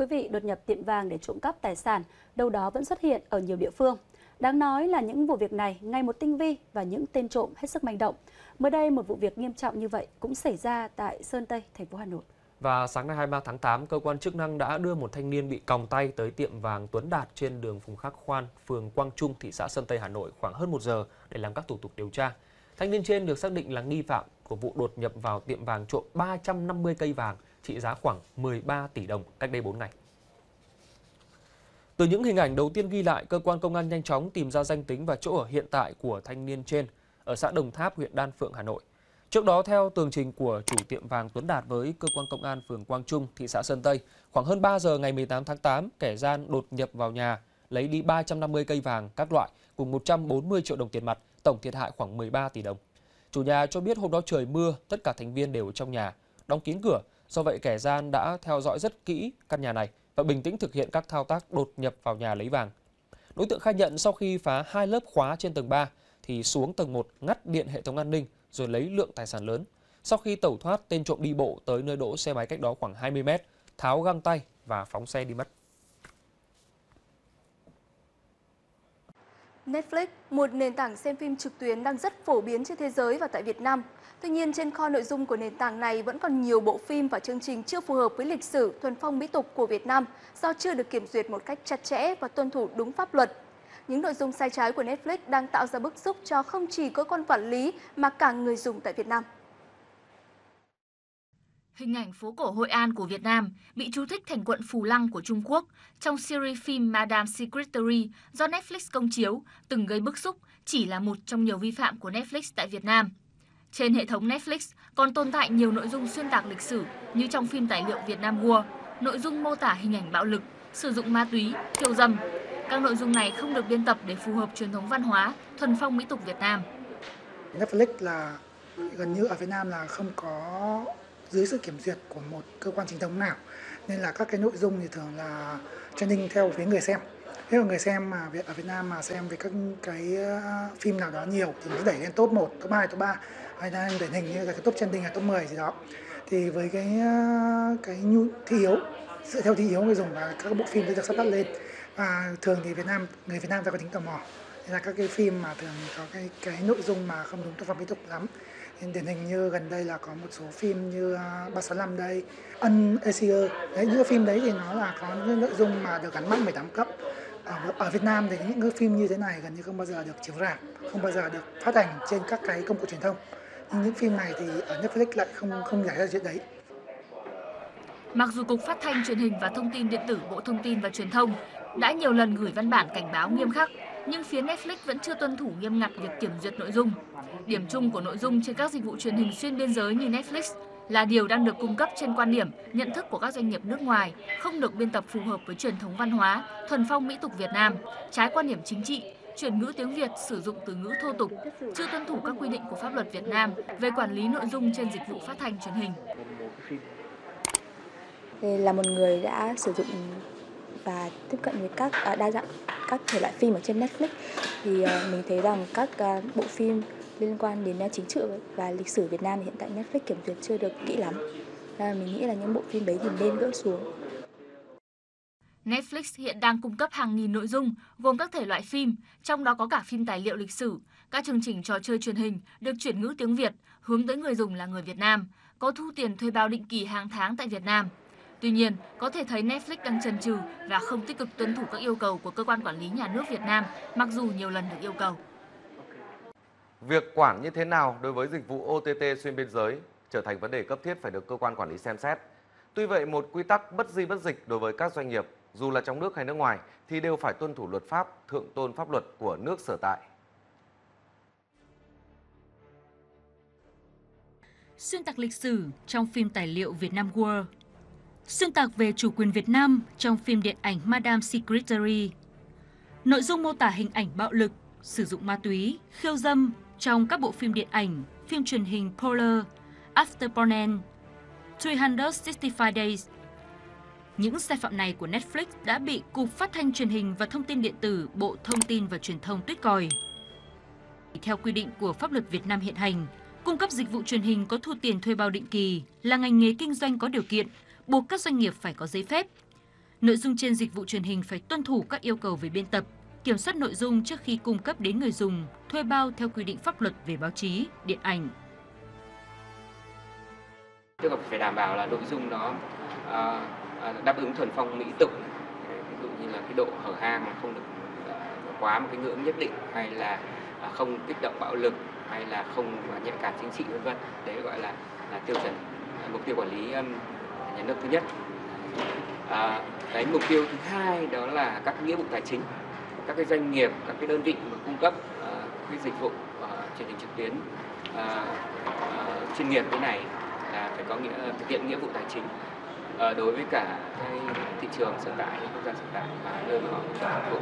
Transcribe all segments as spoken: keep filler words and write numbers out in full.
quý vị, đột nhập tiệm vàng để trộm cắp tài sản đâu đó vẫn xuất hiện ở nhiều địa phương. Đáng nói là những vụ việc này ngày một tinh vi và những tên trộm hết sức manh động. Mới đây, một vụ việc nghiêm trọng như vậy cũng xảy ra tại Sơn Tây, thành phố Hà Nội. Và sáng nay hai mươi ba tháng tám, cơ quan chức năng đã đưa một thanh niên bị còng tay tới tiệm vàng Tuấn Đạt trên đường Phùng Khắc Khoan, phường Quang Trung, thị xã Sơn Tây, Hà Nội khoảng hơn một giờ để làm các thủ tục điều tra. Thanh niên trên được xác định là nghi phạm của vụ đột nhập vào tiệm vàng trộm ba trăm năm mươi cây vàng trị giá khoảng mười ba tỷ đồng cách đây bốn ngày. Từ những hình ảnh đầu tiên ghi lại, cơ quan công an nhanh chóng tìm ra danh tính và chỗ ở hiện tại của thanh niên trên ở xã Đồng Tháp, huyện Đan Phượng, Hà Nội. Trước đó, theo tường trình của chủ tiệm vàng Tuấn Đạt với cơ quan công an phường Quang Trung, thị xã Sơn Tây, khoảng hơn ba giờ ngày mười tám tháng tám, kẻ gian đột nhập vào nhà, lấy đi ba trăm năm mươi cây vàng các loại cùng một trăm bốn mươi triệu đồng tiền mặt, tổng thiệt hại khoảng mười ba tỷ đồng. Chủ nhà cho biết hôm đó trời mưa, tất cả thành viên đều ở trong nhà, đóng kín cửa. Do vậy, kẻ gian đã theo dõi rất kỹ căn nhà này và bình tĩnh thực hiện các thao tác đột nhập vào nhà lấy vàng. Đối tượng khai nhận sau khi phá hai lớp khóa trên tầng ba thì xuống tầng một ngắt điện hệ thống an ninh rồi lấy lượng tài sản lớn. Sau khi tẩu thoát, tên trộm đi bộ tới nơi đỗ xe máy cách đó khoảng hai mươi mét, tháo găng tay và phóng xe đi mất. Netflix, một nền tảng xem phim trực tuyến đang rất phổ biến trên thế giới và tại Việt Nam. Tuy nhiên, trên kho nội dung của nền tảng này vẫn còn nhiều bộ phim và chương trình chưa phù hợp với lịch sử, thuần phong mỹ tục của Việt Nam do chưa được kiểm duyệt một cách chặt chẽ và tuân thủ đúng pháp luật. Những nội dung sai trái của Netflix đang tạo ra bức xúc cho không chỉ cơ quan quản lý mà cả người dùng tại Việt Nam. Hình ảnh phố cổ Hội An của Việt Nam bị chú thích thành quận Phù Lăng của Trung Quốc trong series phim Madame Secretary do Netflix công chiếu từng gây bức xúc, chỉ là một trong nhiều vi phạm của Netflix tại Việt Nam. Trên hệ thống Netflix còn tồn tại nhiều nội dung xuyên tạc lịch sử như trong phim tài liệu Việt Nam War, nội dung mô tả hình ảnh bạo lực, sử dụng ma túy, khiêu dâm. Các nội dung này không được biên tập để phù hợp truyền thống văn hóa, thuần phong mỹ tục Việt Nam. Netflix là gần như ở Việt Nam là không có dưới sự kiểm duyệt của một cơ quan chính thống nào, nên là các cái nội dung thì thường là trending theo phía người xem. Nếu người xem mà ở Việt Nam mà xem về các cái phim nào đó nhiều thì nó đẩy lên top một, top hai, top ba, hay là điển hình như là cái top trending là top mười gì đó. Thì với cái cái nhu thị hiếu, dựa theo thị hiếu người dùng và các bộ phim được sắp đặt lên. Và thường thì Việt Nam người Việt Nam ta có tính tò mò, nên là các cái phim mà thường có cái cái nội dung mà không đúng thuần phong mỹ tục lắm. Nên điển hình như gần đây là có một số phim như ba sáu năm đây, Unasia, đấy, những cái phim đấy thì nó là có những nội dung mà được gắn mác mười tám cấp. Ở, ở Việt Nam thì những cái phim như thế này gần như không bao giờ được chiếu rạp, không bao giờ được phát hành trên các cái công cụ truyền thông. Nhưng những phim này thì ở Netflix lại không không giải ra chuyện đấy. Mặc dù Cục Phát thanh Truyền hình và Thông tin Điện tử Bộ Thông tin và Truyền thông đã nhiều lần gửi văn bản cảnh báo nghiêm khắc, nhưng phía Netflix vẫn chưa tuân thủ nghiêm ngặt việc kiểm duyệt nội dung. Điểm chung của nội dung trên các dịch vụ truyền hình xuyên biên giới như Netflix là điều đang được cung cấp trên quan điểm, nhận thức của các doanh nghiệp nước ngoài, không được biên tập phù hợp với truyền thống văn hóa, thuần phong mỹ tục Việt Nam, trái quan điểm chính trị, chuyển ngữ tiếng Việt sử dụng từ ngữ thô tục, chưa tuân thủ các quy định của pháp luật Việt Nam về quản lý nội dung trên dịch vụ phát thanh truyền hình. Là một người đã sử dụng và tiếp cận với các đa dạng các thể loại phim ở trên Netflix thì mình thấy rằng các bộ phim liên quan đến chính trị và lịch sử Việt Nam thì hiện tại Netflix kiểm duyệt chưa được kỹ lắm. Mình nghĩ là những bộ phim đấy thì nên gỡ xuống. Netflix hiện đang cung cấp hàng nghìn nội dung gồm các thể loại phim, trong đó có cả phim tài liệu lịch sử, các chương trình trò chơi truyền hình được chuyển ngữ tiếng Việt hướng tới người dùng là người Việt Nam, có thu tiền thuê bao định kỳ hàng tháng tại Việt Nam. Tuy nhiên, có thể thấy Netflix đang chần chừ và không tích cực tuân thủ các yêu cầu của cơ quan quản lý nhà nước Việt Nam, mặc dù nhiều lần được yêu cầu. Việc quản như thế nào đối với dịch vụ O T T xuyên biên giới trở thành vấn đề cấp thiết phải được cơ quan quản lý xem xét. Tuy vậy, một quy tắc bất di bất dịch đối với các doanh nghiệp, dù là trong nước hay nước ngoài, thì đều phải tuân thủ luật pháp, thượng tôn pháp luật của nước sở tại. Xuyên tạc lịch sử trong phim tài liệu Việt Nam War. Xuyên tạc về chủ quyền Việt Nam trong phim điện ảnh Madame Secretary. Nội dung mô tả hình ảnh bạo lực, sử dụng ma túy, khiêu dâm trong các bộ phim điện ảnh, phim truyền hình Polar, Afterburner, ba trăm sáu mươi lăm Days. Những sai phạm này của Netflix đã bị Cục Phát thanh Truyền hình và Thông tin Điện tử Bộ Thông tin và Truyền thông tuyết còi. Theo quy định của pháp luật Việt Nam hiện hành, cung cấp dịch vụ truyền hình có thu tiền thuê bao định kỳ là ngành nghề kinh doanh có điều kiện, buộc các doanh nghiệp phải có giấy phép. Nội dung trên dịch vụ truyền hình phải tuân thủ các yêu cầu về biên tập, kiểm soát nội dung trước khi cung cấp đến người dùng, thuê bao theo quy định pháp luật về báo chí, điện ảnh. Tức là phải đảm bảo là nội dung nó à, à, đáp ứng thuần phong mỹ tục, ví dụ như là cái độ hở hang không được à, quá một cái ngưỡng nhất định, hay là à, không kích động bạo lực, hay là không nhạy cảm chính trị vân vân. Đấy gọi là là tiêu chuẩn mục tiêu quản lý um, nhà nước thứ nhất. À, cái mục tiêu thứ hai đó là các nghĩa vụ tài chính, các cái doanh nghiệp, các cái đơn vị mà cung cấp uh, cái dịch vụ uh, truyền hình trực tuyến uh, uh, chuyên nghiệp thế này là phải có nghĩa thực hiện nghĩa vụ tài chính uh, đối với cả cái thị trường sở tại, quốc gia sở tại và nơi mà họ phục vụ.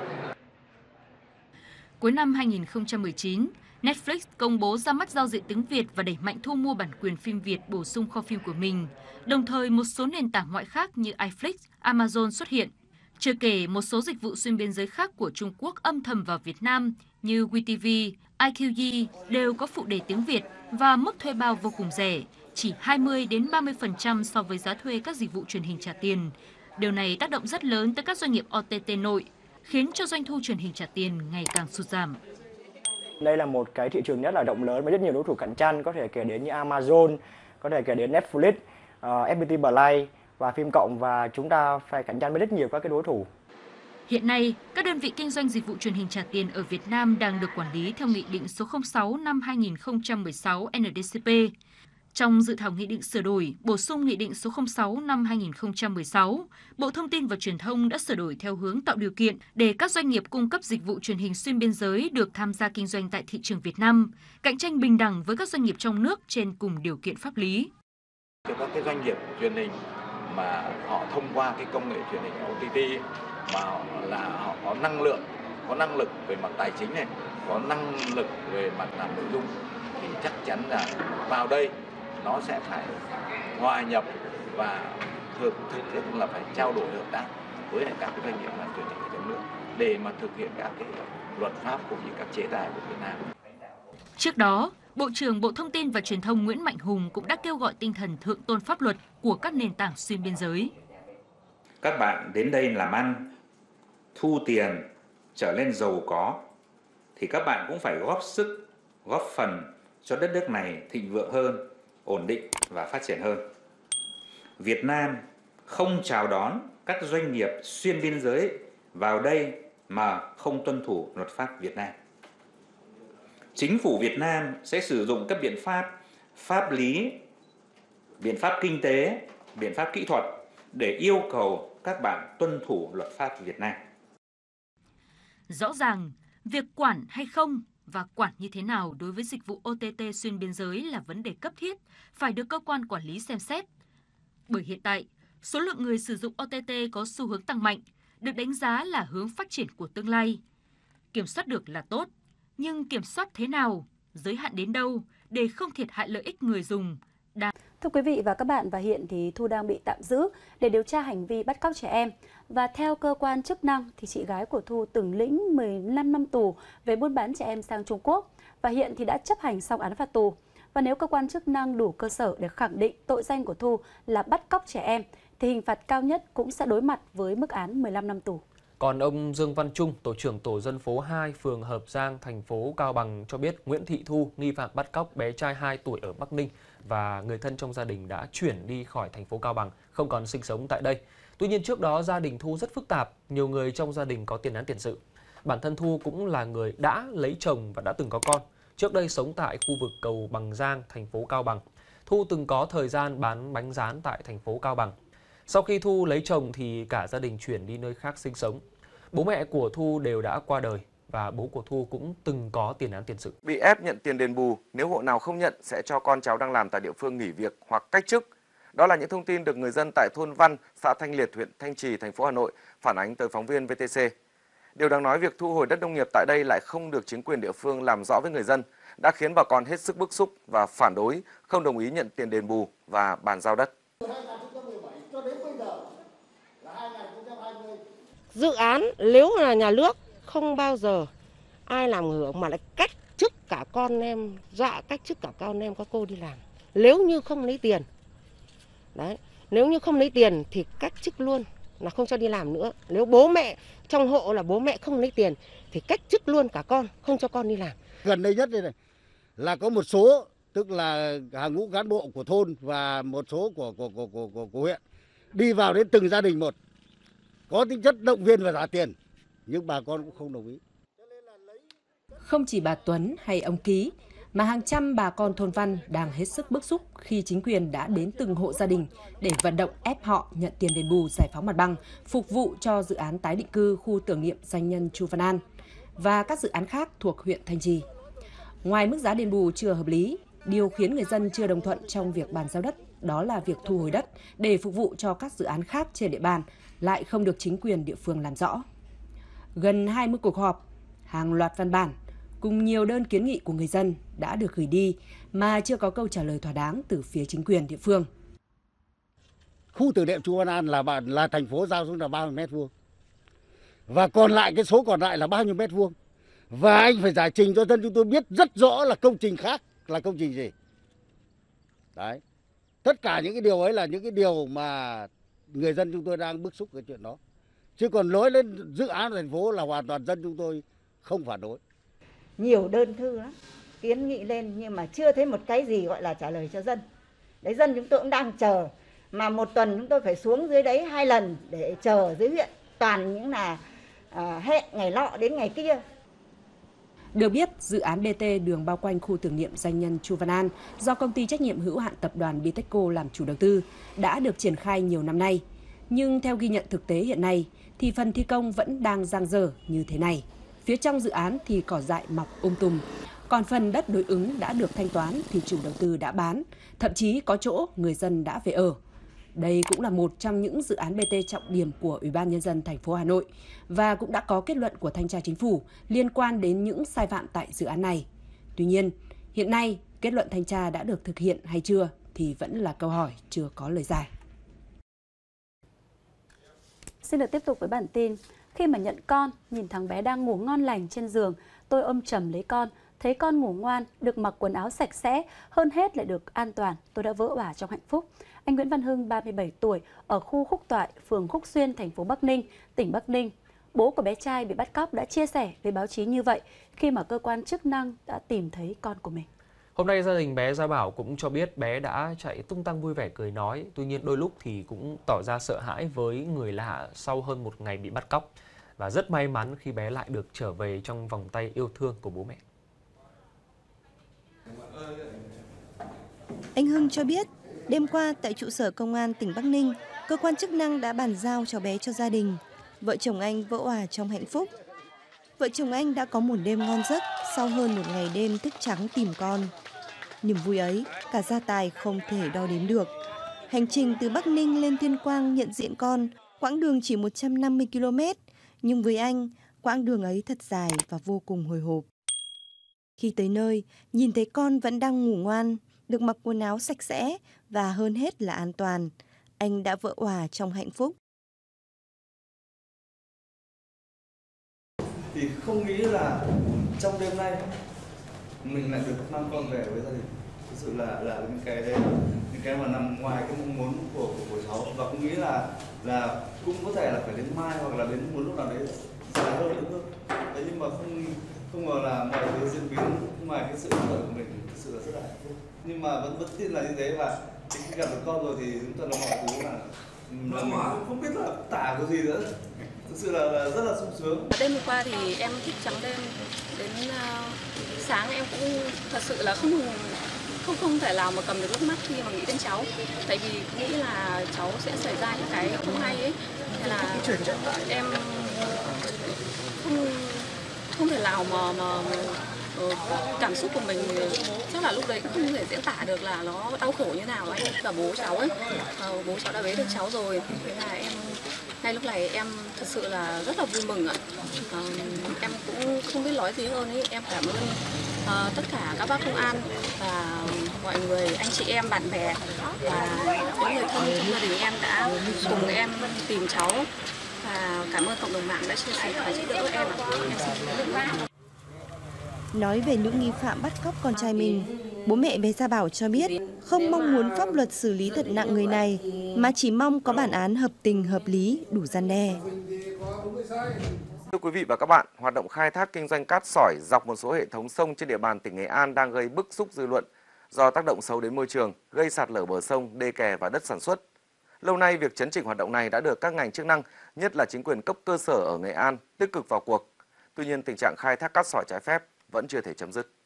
Cuối năm hai nghìn không trăm mười chín, Netflix công bố ra mắt giao diện tiếng Việt và đẩy mạnh thu mua bản quyền phim Việt bổ sung kho phim của mình. Đồng thời, một số nền tảng ngoại khác như iFlix, Amazon xuất hiện. Chưa kể một số dịch vụ xuyên biên giới khác của Trung Quốc âm thầm vào Việt Nam như vê tê vê, i quy e đều có phụ đề tiếng Việt và mức thuê bao vô cùng rẻ, chỉ hai mươi đến ba mươi phần trăm so với giá thuê các dịch vụ truyền hình trả tiền. Điều này tác động rất lớn tới các doanh nghiệp o tê tê nội, khiến cho doanh thu truyền hình trả tiền ngày càng sụt giảm. Đây là một cái thị trường rất là rộng lớn với rất nhiều đối thủ cạnh tranh, có thể kể đến như Amazon, có thể kể đến Netflix, uh, ép pê tê Play và Phim Cộng, và chúng ta phải cạnh tranh với rất nhiều các cái đối thủ. Hiện nay, các đơn vị kinh doanh dịch vụ truyền hình trả tiền ở Việt Nam đang được quản lý theo Nghị định số không sáu năm hai nghìn không trăm mười sáu en đê cê pê. Trong dự thảo nghị định sửa đổi, bổ sung Nghị định số không sáu năm hai nghìn không trăm mười sáu, Bộ Thông tin và Truyền thông đã sửa đổi theo hướng tạo điều kiện để các doanh nghiệp cung cấp dịch vụ truyền hình xuyên biên giới được tham gia kinh doanh tại thị trường Việt Nam, cạnh tranh bình đẳng với các doanh nghiệp trong nước trên cùng điều kiện pháp lý. Các cái doanh nghiệp truyền hình mà họ thông qua cái công nghệ truyền hình o tê tê mà họ là họ có năng lượng, có năng lực về mặt tài chính này, có năng lực về mặt làm nội dung thì chắc chắn là vào đây nó sẽ phải hòa nhập và thực thực thực là phải trao đổi hợp tác với các cái doanh nghiệp làm truyền hình ở trong nước để mà thực hiện các cái luật pháp cũng như các chế tài của Việt Nam. Trước đó, Bộ trưởng Bộ Thông tin và Truyền thông Nguyễn Mạnh Hùng cũng đã kêu gọi tinh thần thượng tôn pháp luật của các nền tảng xuyên biên giới. Các bạn đến đây làm ăn, thu tiền, trở nên giàu có, thì các bạn cũng phải góp sức, góp phần cho đất nước này thịnh vượng hơn, ổn định và phát triển hơn. Việt Nam không chào đón các doanh nghiệp xuyên biên giới vào đây mà không tuân thủ luật pháp Việt Nam. Chính phủ Việt Nam sẽ sử dụng các biện pháp pháp lý, biện pháp kinh tế, biện pháp kỹ thuật để yêu cầu các bạn tuân thủ luật pháp Việt Nam. Rõ ràng, việc quản hay không và quản như thế nào đối với dịch vụ o tê tê xuyên biên giới là vấn đề cấp thiết, phải được cơ quan quản lý xem xét. Bởi hiện tại, số lượng người sử dụng o tê tê có xu hướng tăng mạnh, được đánh giá là hướng phát triển của tương lai. Kiểm soát được là tốt, nhưng kiểm soát thế nào, giới hạn đến đâu để không thiệt hại lợi ích người dùng. Đã... Thưa quý vị và các bạn, và hiện thì Thu đang bị tạm giữ để điều tra hành vi bắt cóc trẻ em. Và theo cơ quan chức năng thì chị gái của Thu từng lĩnh mười lăm năm tù về buôn bán trẻ em sang Trung Quốc và hiện thì đã chấp hành xong án phạt tù. Và nếu cơ quan chức năng đủ cơ sở để khẳng định tội danh của Thu là bắt cóc trẻ em thì hình phạt cao nhất cũng sẽ đối mặt với mức án mười lăm năm tù. Còn ông Dương Văn Trung, tổ trưởng tổ dân phố hai, phường Hợp Giang, thành phố Cao Bằng cho biết Nguyễn Thị Thu, nghi phạm bắt cóc bé trai hai tuổi ở Bắc Ninh và người thân trong gia đình đã chuyển đi khỏi thành phố Cao Bằng, không còn sinh sống tại đây. Tuy nhiên trước đó gia đình Thu rất phức tạp, nhiều người trong gia đình có tiền án tiền sự. Bản thân Thu cũng là người đã lấy chồng và đã từng có con. Trước đây sống tại khu vực cầu Bằng Giang, thành phố Cao Bằng. Thu từng có thời gian bán bánh rán tại thành phố Cao Bằng. Sau khi Thu lấy chồng thì cả gia đình chuyển đi nơi khác sinh sống. Bố mẹ của Thu đều đã qua đời và bố của Thu cũng từng có tiền án tiền sự. Bị ép nhận tiền đền bù, nếu hộ nào không nhận sẽ cho con cháu đang làm tại địa phương nghỉ việc hoặc cách chức. Đó là những thông tin được người dân tại thôn Văn, xã Thanh Liệt, huyện Thanh Trì, thành phố Hà Nội phản ánh tới phóng viên vê tê xê. Điều đáng nói, việc thu hồi đất nông nghiệp tại đây lại không được chính quyền địa phương làm rõ với người dân, đã khiến bà con hết sức bức xúc và phản đối, không đồng ý nhận tiền đền bù và bàn giao đất. Dự án nếu là nhà nước không bao giờ ai làm hưởng mà lại cách chức cả con em, dọa cách chức cả con em các cô đi làm. Nếu như không lấy tiền, đấy, nếu như không lấy tiền thì cách chức luôn. là không cho đi làm nữa. Nếu bố mẹ trong hộ là bố mẹ không lấy tiền thì cách chức luôn cả con, không cho con đi làm. Gần đây nhất đây này là có một số, tức là hàng ngũ cán bộ của thôn và một số của của của của, của, của huyện đi vào đến từng gia đình một, có tính chất động viên và trả tiền, nhưng bà con cũng không đồng ý. Không chỉ bà Tuấn hay ông Ký, mà hàng trăm bà con thôn Văn đang hết sức bức xúc khi chính quyền đã đến từng hộ gia đình để vận động ép họ nhận tiền đền bù giải phóng mặt bằng, phục vụ cho dự án tái định cư khu tưởng niệm danh nhân Chu Văn An và các dự án khác thuộc huyện Thanh Trì. Ngoài mức giá đền bù chưa hợp lý, điều khiến người dân chưa đồng thuận trong việc bàn giao đất, đó là việc thu hồi đất để phục vụ cho các dự án khác trên địa bàn lại không được chính quyền địa phương làm rõ. Gần hai mươi cuộc họp, hàng loạt văn bản cùng nhiều đơn kiến nghị của người dân đã được gửi đi mà chưa có câu trả lời thỏa đáng từ phía chính quyền địa phương. Khu tưởng niệm Chu Văn An là là thành phố giao xuống là bao nhiêu mét vuông, và còn lại cái số còn lại là bao nhiêu mét vuông, và anh phải giải trình cho dân chúng tôi biết rất rõ là công trình khác là công trình gì. Đấy, tất cả những cái điều ấy là những cái điều mà người dân chúng tôi đang bức xúc cái chuyện đó, chứ còn nói lên dự án thành phố là hoàn toàn dân chúng tôi không phản đối. Nhiều đơn thư lắm, kiến nghị lên nhưng mà chưa thấy một cái gì gọi là trả lời cho dân. Đấy, dân chúng tôi cũng đang chờ, mà một tuần chúng tôi phải xuống dưới đấy hai lần để chờ dưới huyện, toàn những là à, hẹn ngày nọ đến ngày kia. Được biết, dự án bê tê đường bao quanh khu tưởng niệm danh nhân Chu Văn An do công ty trách nhiệm hữu hạn tập đoàn Bitexco làm chủ đầu tư đã được triển khai nhiều năm nay. Nhưng theo ghi nhận thực tế hiện nay thì phần thi công vẫn đang dang dở như thế này. Phía trong dự án thì cỏ dại mọc um tùm, còn phần đất đối ứng đã được thanh toán thì chủ đầu tư đã bán, thậm chí có chỗ người dân đã về ở. Đây cũng là một trong những dự án bê tê trọng điểm của Ủy ban Nhân dân thành phố Hà Nội và cũng đã có kết luận của Thanh tra Chính phủ liên quan đến những sai phạm tại dự án này. Tuy nhiên, hiện nay kết luận thanh tra đã được thực hiện hay chưa thì vẫn là câu hỏi chưa có lời giải. Xin được tiếp tục với bản tin. Khi mà nhận con, nhìn thằng bé đang ngủ ngon lành trên giường, tôi ôm chầm lấy con, thấy con ngủ ngoan, được mặc quần áo sạch sẽ, hơn hết lại được an toàn, tôi đã vỡ òa trong hạnh phúc. Anh Nguyễn Văn Hưng, ba mươi bảy tuổi, ở khu Khúc Toại, phường Khúc Xuyên, thành phố Bắc Ninh, tỉnh Bắc Ninh. Bố của bé trai bị bắt cóc đã chia sẻ với báo chí như vậy khi mà cơ quan chức năng đã tìm thấy con của mình. Hôm nay gia đình bé Gia Bảo cũng cho biết bé đã chạy tung tăng vui vẻ cười nói, tuy nhiên đôi lúc thì cũng tỏ ra sợ hãi với người lạ sau hơn một ngày bị bắt cóc. Và rất may mắn khi bé lại được trở về trong vòng tay yêu thương của bố mẹ. Anh Hưng cho biết, đêm qua tại trụ sở công an tỉnh Bắc Ninh, cơ quan chức năng đã bàn giao cháu bé cho gia đình. Vợ chồng anh vỡ òa trong hạnh phúc. Vợ chồng anh đã có một đêm ngon giấc sau hơn một ngày đêm thức trắng tìm con. Niềm vui ấy, cả gia tài không thể đo đếm được. Hành trình từ Bắc Ninh lên Tuyên Quang nhận diện con, quãng đường chỉ một trăm năm mươi ki lô mét. Nhưng với anh, quãng đường ấy thật dài và vô cùng hồi hộp. Khi tới nơi, nhìn thấy con vẫn đang ngủ ngoan, được mặc quần áo sạch sẽ và hơn hết là an toàn, anh đã vỡ òa trong hạnh phúc. Thì không nghĩ là trong đêm nay mình lại được mang con về với gia đình. Thực sự là là những cái đấy, những cái mà nằm ngoài cái mong muốn của, của của cháu, và cũng nghĩ là là cũng có thể là phải đến mai hoặc là đến một lúc nào đấy dài hơn nữa thôi. Thế nhưng mà không không ngờ là mọi thứ diễn biến ngoài cái sự đợi của mình thực sự là rất là hạnh phúc. Nhưng mà vẫn vẫn tin là như thế, và khi gặp được con rồi thì chúng ta là mọi thứ là, là mình không, không biết là tả cái gì nữa. Thực sự là, là rất là sung sướng. Đêm hôm qua thì em thức trắng đêm đến uh, sáng, em cũng thật sự là không không không thể nào mà cầm được nước mắt khi mà nghĩ đến cháu, tại vì nghĩ là cháu sẽ xảy ra những cái không hay ấy, nên là em không không thể nào mà mà cảm xúc của mình chắc là lúc đấy cũng không thể diễn tả được là nó đau khổ như nào ấy. Cả bố cháu ấy, bố cháu đã bế được cháu rồi, thế là em ngay lúc này em thật sự là rất là vui mừng ạ. À, em cũng không biết nói gì hơn ấy. Em cảm ơn uh, tất cả các bác công an và mọi người, anh chị em, bạn bè và những người thân trong gia đình em đã cùng em tìm cháu, và cảm ơn cộng đồng mạng đã chia sẻ và giúp đỡ em ạ. Em xin cảm ơn. Nói về những nghi phạm bắt cóc con trai mình, bố mẹ bé Gia Bảo cho biết không mong muốn pháp luật xử lý thật nặng người này, mà chỉ mong có bản án hợp tình hợp lý, đủ răn đe. Thưa quý vị và các bạn, hoạt động khai thác kinh doanh cát sỏi dọc một số hệ thống sông trên địa bàn tỉnh Nghệ An đang gây bức xúc dư luận do tác động xấu đến môi trường, gây sạt lở bờ sông, đê kè và đất sản xuất. Lâu nay, việc chấn chỉnh hoạt động này đã được các ngành chức năng, nhất là chính quyền cấp cơ sở ở Nghệ An, tích cực vào cuộc. Tuy nhiên, tình trạng khai thác cát sỏi trái phép vẫn chưa thể chấm dứt.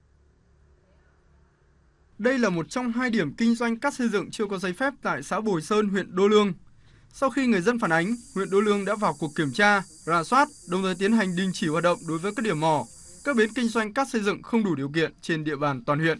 Đây là một trong hai điểm kinh doanh cát xây dựng chưa có giấy phép tại xã Bồi Sơn, huyện Đô Lương. Sau khi người dân phản ánh, huyện Đô Lương đã vào cuộc kiểm tra, rà soát, đồng thời tiến hành đình chỉ hoạt động đối với các điểm mỏ, các bến kinh doanh cát xây dựng không đủ điều kiện trên địa bàn toàn huyện.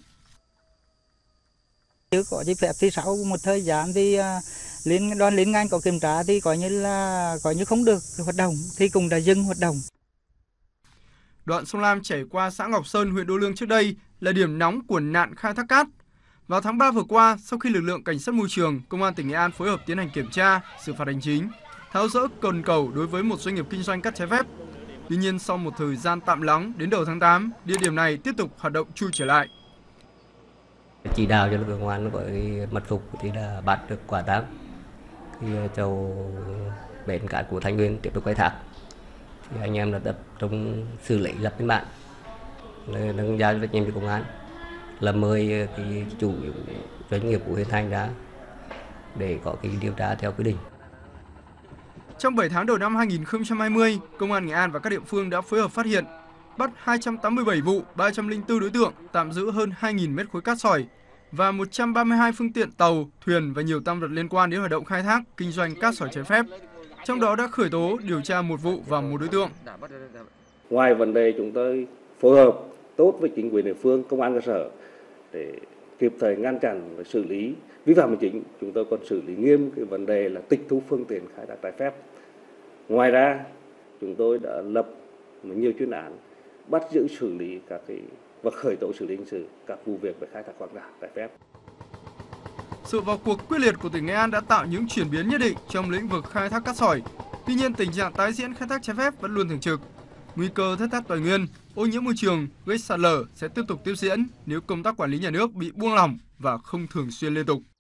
Chưa có giấy phép thì sau một thời gian thì liên đoàn liên ngành có kiểm tra thì coi như là coi như không được hoạt động thì cũng đã dừng hoạt động. Đoạn sông Lam chảy qua xã Ngọc Sơn, huyện Đô Lương trước đây là điểm nóng của nạn khai thác cát. Vào tháng ba vừa qua, sau khi lực lượng cảnh sát môi trường, công an tỉnh Nghệ An phối hợp tiến hành kiểm tra, xử phạt hành chính, tháo dỡ cồn cẩu đối với một doanh nghiệp kinh doanh cát trái phép. Tuy nhiên, sau một thời gian tạm lắng, đến đầu tháng tám, địa điểm này tiếp tục hoạt động chui trở lại. Chỉ đạo cho lực lượng công an với mật phục thì đã bắt được quả tang khi tàu bến cát của Thái Nguyên tiếp tục khai thác. Thì anh em đã tập trung xử lý lập biên bản, nâng giao trách nhiệm cho công an, là mời cái chủ doanh nghiệp của huyện Thành ra để có cái điều tra theo quy định. Trong bảy tháng đầu năm hai nghìn không trăm hai mươi, Công an Nghệ An và các địa phương đã phối hợp phát hiện, bắt hai trăm tám mươi bảy vụ, ba trăm lẻ bốn đối tượng, tạm giữ hơn hai nghìn mét khối cát sỏi và một trăm ba mươi hai phương tiện tàu, thuyền và nhiều tang vật liên quan đến hoạt động khai thác, kinh doanh cát sỏi trái phép. Trong đó đã khởi tố, điều tra một vụ và một đối tượng. Ngoài vấn đề chúng tôi phối hợp tốt với chính quyền địa phương, công an cơ sở để kịp thời ngăn chặn và xử lý vi phạm hành chính, chúng tôi còn xử lý nghiêm cái vấn đề là tịch thu phương tiện khai thác trái phép. Ngoài ra, chúng tôi đã lập nhiều chuyên án bắt giữ xử lý các cái và khởi tố xử lý hình sự các vụ việc về khai thác khoáng sản trái phép. Sự vào cuộc quyết liệt của tỉnh Nghệ An đã tạo những chuyển biến nhất định trong lĩnh vực khai thác cát sỏi. Tuy nhiên, tình trạng tái diễn khai thác trái phép vẫn luôn thường trực. Nguy cơ thất thoát tài nguyên, ô nhiễm môi trường, gây sạt lở sẽ tiếp tục tiếp diễn nếu công tác quản lý nhà nước bị buông lỏng và không thường xuyên liên tục.